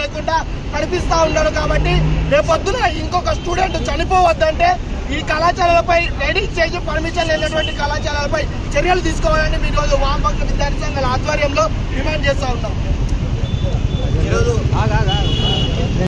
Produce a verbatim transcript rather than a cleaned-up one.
లేకుండా నడిపిస్తా ఉన్నారు. కాబట్టి రేపొద్దున ఇంకొక స్టూడెంట్ చనిపోవద్దంటే ఈ కళాశాలలపై రైడింగ్ చేసి పర్మిషన్ లేనటువంటి కళాశాలలపై చర్యలు తీసుకోవాలని మీ రోజు వామపక్ష విద్యార్థి సంఘాల ఆధ్వర్యంలో డిమాండ్ చేస్తూ ఉంటాం. ఈరోజు